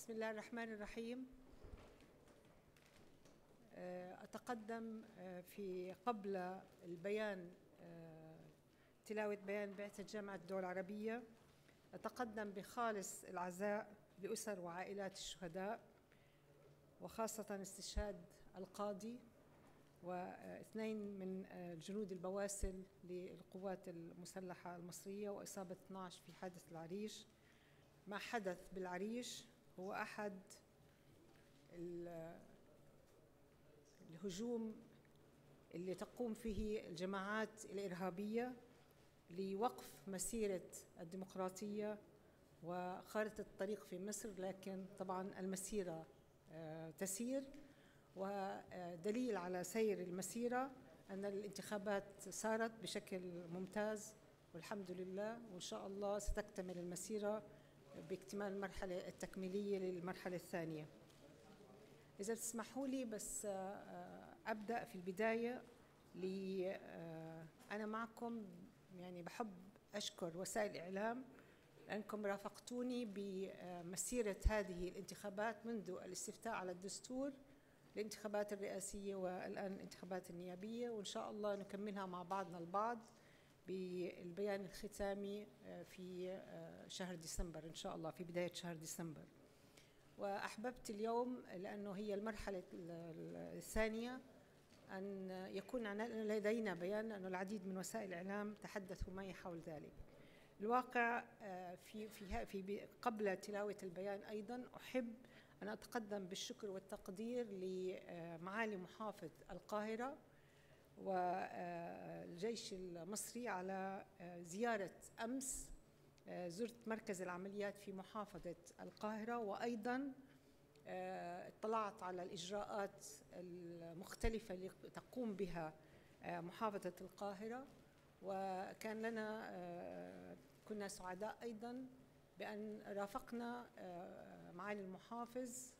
بسم الله الرحمن الرحيم. أتقدم في قبل البيان تلاوة بيان بعثة جامعة الدول العربية. أتقدم بخالص العزاء لأسر وعائلات الشهداء، وخاصة استشهاد القاضي واثنين من الجنود البواسل للقوات المسلحة المصرية، وإصابة 12 في حادث العريش. ما حدث بالعريش هو أحد الهجوم اللي تقوم فيه الجماعات الإرهابية لوقف مسيرة الديمقراطية وخارطة الطريق في مصر، لكن طبعا المسيرة تسير، ودليل على سير المسيرة أن الانتخابات سارت بشكل ممتاز والحمد لله، وإن شاء الله ستكتمل المسيرة باكتمال المرحلة التكميلية للمرحلة الثانية. إذا تسمحوا لي بس أبدأ في البداية. أنا معكم، يعني بحب أشكر وسائل الإعلام لأنكم رافقتوني بمسيرة هذه الانتخابات منذ الاستفتاء على الدستور، الانتخابات الرئاسية والآن الانتخابات النيابية، وإن شاء الله نكملها مع بعضنا البعض بالبيان الختامي في شهر ديسمبر إن شاء الله، في بداية شهر ديسمبر. وأحببت اليوم لأنه هي المرحلة الثانية أن يكون لدينا بيان، لأنه العديد من وسائل الإعلام تحدثوا معي حول ذلك. الواقع في قبل تلاوة البيان أيضا أحب أن أتقدم بالشكر والتقدير لمعالي محافظ القاهرة والجيش المصري على زيارة أمس. زرت مركز العمليات في محافظة القاهرة، وأيضا اطلعت على الإجراءات المختلفة اللي تقوم بها محافظة القاهرة، وكان كنا سعداء أيضا بأن رافقنا معالي المحافظ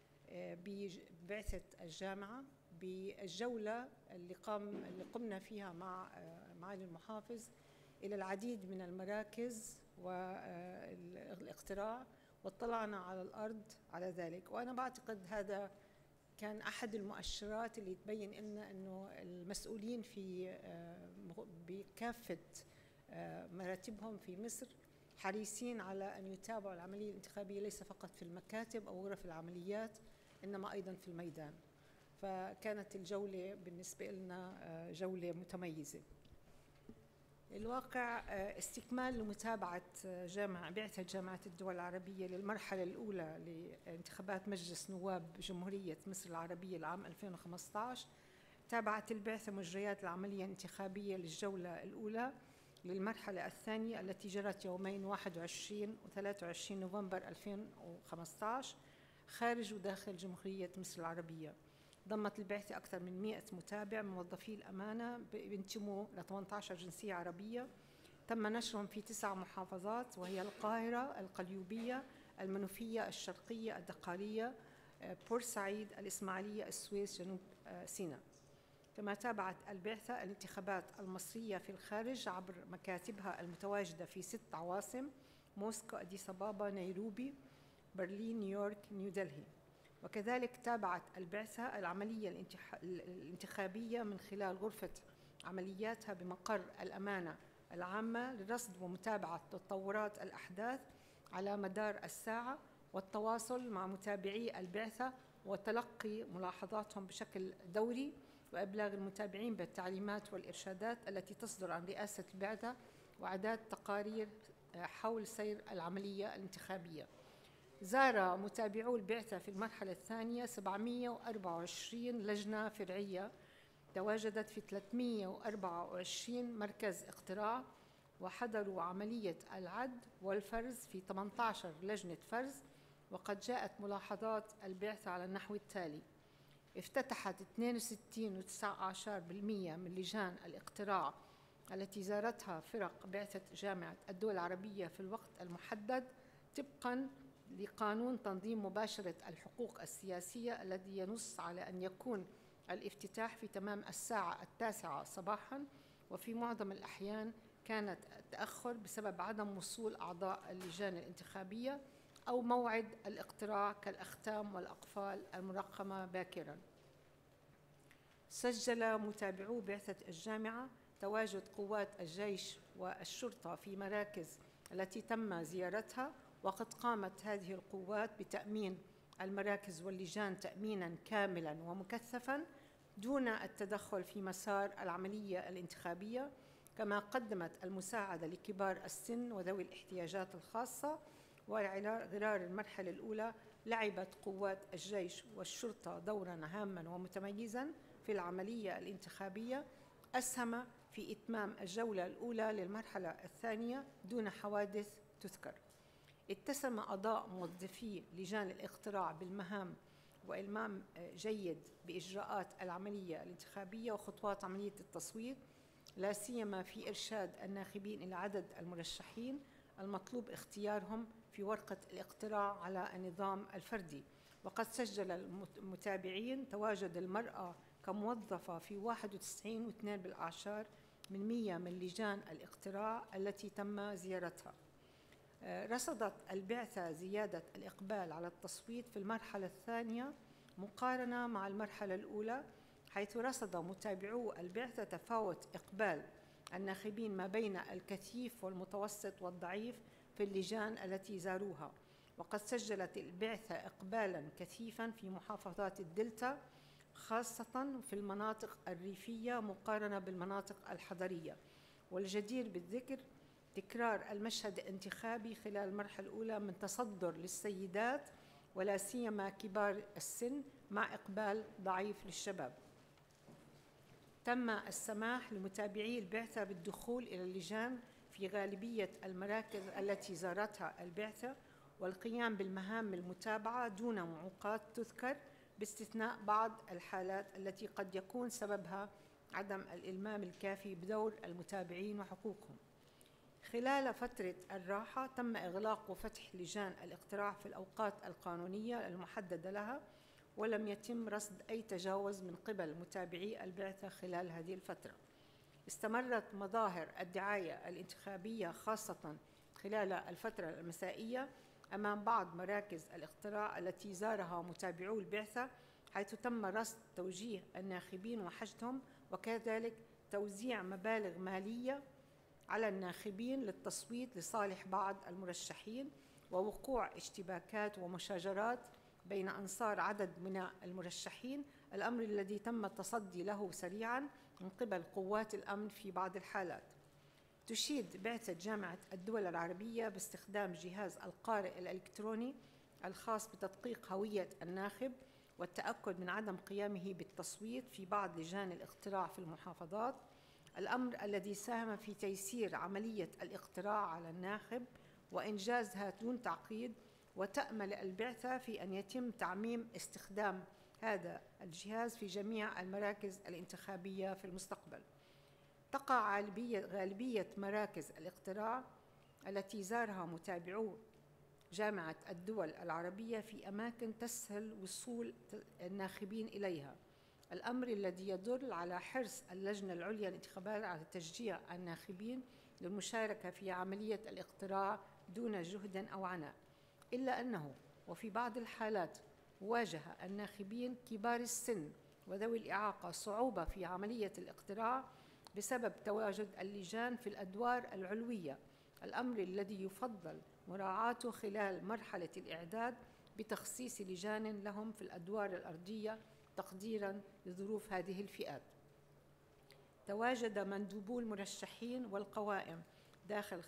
ببعثة الجامعة بالجولة اللي قمنا فيها مع معالي المحافظ إلى العديد من المراكز والاقتراع، واطلعنا على الأرض على ذلك. وأنا بعتقد هذا كان أحد المؤشرات اللي تبين أنه المسؤولين بكافة مراتبهم في مصر حريصين على أن يتابعوا العملية الانتخابية ليس فقط في المكاتب أو غرف العمليات، إنما أيضا في الميدان. فكانت الجولة بالنسبة لنا جولة متميزة. الواقع استكمال لمتابعة بعثة جامعة الدول العربية للمرحلة الأولى لانتخابات مجلس نواب جمهورية مصر العربية العام 2015. تابعت البعثة مجريات العملية الانتخابية للجولة الأولى للمرحلة الثانية التي جرت يومين 21 و 23 نوفمبر 2015 خارج وداخل جمهورية مصر العربية. ضمت البعثة أكثر من 100 متابع من موظفي الأمانة بينتموا ل 18 جنسية عربية. تم نشرهم في 9 محافظات، وهي القاهرة، القليوبية، المنوفية، الشرقية، الدقهلية، بورسعيد، الإسماعيلية، السويس، جنوب سيناء. كما تابعت البعثة الانتخابات المصرية في الخارج عبر مكاتبها المتواجدة في 6 عواصم: موسكو، أديس أبابا، نيروبي، برلين، نيويورك، نيودلهي. وكذلك تابعت البعثة العملية الانتخابية من خلال غرفة عملياتها بمقر الأمانة العامة لرصد ومتابعة تطورات الأحداث على مدار الساعة، والتواصل مع متابعي البعثة وتلقي ملاحظاتهم بشكل دوري، وإبلاغ المتابعين بالتعليمات والإرشادات التي تصدر عن رئاسة البعثة، وإعداد تقارير حول سير العملية الانتخابية. زار متابعو البعثة في المرحلة الثانية 724 لجنة فرعية تواجدت في 324 مركز اقتراع، وحضروا عملية العد والفرز في 18 لجنة فرز. وقد جاءت ملاحظات البعثة على النحو التالي: افتتحت 62.19% من لجان الاقتراع التي زارتها فرق بعثة جامعة الدول العربية في الوقت المحدد طبقاً لقانون تنظيم مباشرة الحقوق السياسية الذي ينص على أن يكون الافتتاح في تمام الساعة 9 صباحاً، وفي معظم الأحيان كانت التأخر بسبب عدم وصول أعضاء اللجان الانتخابية أو موعد الاقتراع كالأختام والأقفال المرقمة باكراً. سجل متابعو بعثة الجامعة تواجد قوات الجيش والشرطة في مراكز التي تم زيارتها، وقد قامت هذه القوات بتأمين المراكز واللجان تأميناً كاملاً ومكثفاً دون التدخل في مسار العملية الانتخابية، كما قدمت المساعدة لكبار السن وذوي الاحتياجات الخاصة. وغرار المرحلة الأولى لعبت قوات الجيش والشرطة دوراً هاماً ومتميزاً في العملية الانتخابية، أسهم في إتمام الجولة الأولى للمرحلة الثانية دون حوادث تذكر. اتسم أعضاء موظفي لجان الاقتراع بالمهام وإلمام جيد بإجراءات العملية الانتخابية وخطوات عملية التصويت، لا سيما في إرشاد الناخبين إلى عدد المرشحين المطلوب اختيارهم في ورقة الاقتراع على النظام الفردي. وقد سجل المتابعين تواجد المرأة كموظفة في 91.2% من 100 من لجان الاقتراع التي تم زيارتها. رصدت البعثة زيادة الإقبال على التصويت في المرحلة الثانية مقارنة مع المرحلة الأولى، حيث رصد متابعو البعثة تفاوت إقبال الناخبين ما بين الكثيف والمتوسط والضعيف في اللجان التي زاروها. وقد سجلت البعثة إقبالاً كثيفاً في محافظات الدلتا، خاصة في المناطق الريفية مقارنة بالمناطق الحضرية. والجدير بالذكر تكرار المشهد الانتخابي خلال المرحلة الأولى من تصدر للسيدات ولا سيما كبار السن مع إقبال ضعيف للشباب. تم السماح لمتابعي البعثة بالدخول إلى اللجان في غالبية المراكز التي زارتها البعثة والقيام بالمهام المتابعة دون معوقات تذكر، باستثناء بعض الحالات التي قد يكون سببها عدم الإلمام الكافي بدور المتابعين وحقوقهم. خلال فترة الراحة تم إغلاق وفتح لجان الاقتراع في الأوقات القانونية المحددة لها، ولم يتم رصد أي تجاوز من قبل متابعي البعثة خلال هذه الفترة. استمرت مظاهر الدعاية الانتخابية خاصة خلال الفترة المسائية أمام بعض مراكز الاقتراع التي زارها متابعو البعثة، حيث تم رصد توجيه الناخبين وحشدهم، وكذلك توزيع مبالغ مالية على الناخبين للتصويت لصالح بعض المرشحين، ووقوع اشتباكات ومشاجرات بين أنصار عدد من المرشحين، الأمر الذي تم التصدي له سريعاً من قبل قوات الأمن في بعض الحالات. تشيد بعثة جامعة الدول العربية باستخدام جهاز القارئ الإلكتروني الخاص بتدقيق هوية الناخب والتأكد من عدم قيامه بالتصويت في بعض لجان الاقتراع في المحافظات، الأمر الذي ساهم في تيسير عملية الاقتراع على الناخب وإنجازها دون تعقيد. وتأمل البعثة في أن يتم تعميم استخدام هذا الجهاز في جميع المراكز الانتخابية في المستقبل. تقع غالبية مراكز الاقتراع التي زارها متابعو جامعة الدول العربية في أماكن تسهل وصول الناخبين إليها، الأمر الذي يدل على حرص اللجنة العليا للانتخابات على تشجيع الناخبين للمشاركة في عملية الاقتراع دون جهد أو عناء. إلا أنه وفي بعض الحالات واجه الناخبين كبار السن وذوي الإعاقة صعوبة في عملية الاقتراع بسبب تواجد اللجان في الأدوار العلوية، الأمر الذي يفضل مراعاته خلال مرحلة الإعداد بتخصيص لجان لهم في الأدوار الأرضية تقديراً لظروف هذه الفئات. تواجد مندوبو المرشحين والقوائم داخل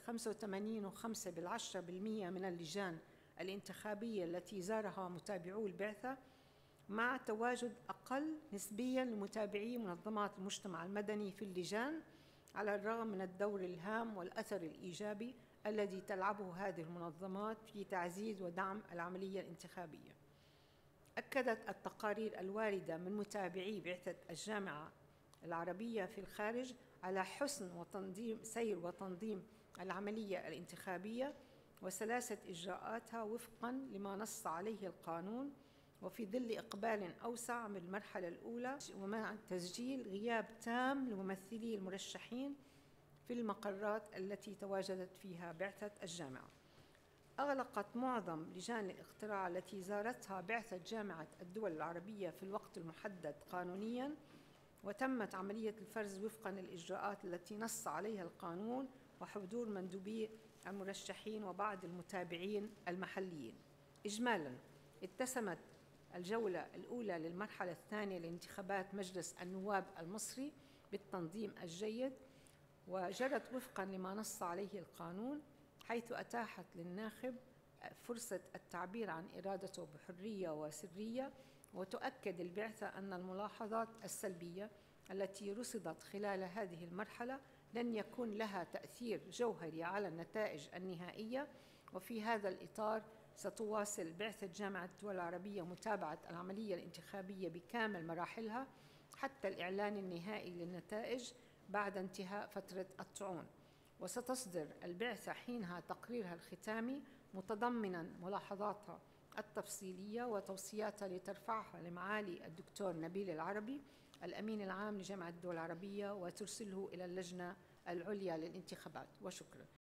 85.5% من اللجان الانتخابية التي زارها متابعو البعثة، مع تواجد أقل نسبياً لمتابعي منظمات المجتمع المدني في اللجان، على الرغم من الدور الهام والأثر الإيجابي الذي تلعبه هذه المنظمات في تعزيز ودعم العملية الانتخابية. أكدت التقارير الواردة من متابعي بعثة الجامعة العربية في الخارج على حسن سير وتنظيم العملية الانتخابية وسلاسة إجراءاتها وفقاً لما نص عليه القانون، وفي ظل إقبال أوسع من المرحلة الأولى، ومع تسجيل غياب تام لممثلي المرشحين في المقرات التي تواجدت فيها بعثة الجامعة. أغلقت معظم لجان الاقتراع التي زارتها بعثة جامعة الدول العربية في الوقت المحدد قانونياً، وتمت عملية الفرز وفقاً للإجراءات التي نص عليها القانون وحضور مندوبي المرشحين وبعض المتابعين المحليين. إجمالاً، اتسمت الجولة الأولى للمرحلة الثانية لانتخابات مجلس النواب المصري بالتنظيم الجيد، وجرت وفقاً لما نص عليه القانون، حيث أتاحت للناخب فرصة التعبير عن إرادته بحرية وسرية. وتؤكد البعثة أن الملاحظات السلبية التي رصدت خلال هذه المرحلة لن يكون لها تأثير جوهري على النتائج النهائية. وفي هذا الإطار ستواصل بعثة جامعة الدول العربية متابعة العملية الانتخابية بكامل مراحلها حتى الإعلان النهائي للنتائج بعد انتهاء فترة الطعون. وستصدر البعثة حينها تقريرها الختامي متضمناً ملاحظاتها التفصيلية وتوصياتها لترفعها لمعالي الدكتور نبيل العربي الأمين العام لجامعة الدول العربية، وترسله إلى اللجنة العليا للانتخابات. وشكرا.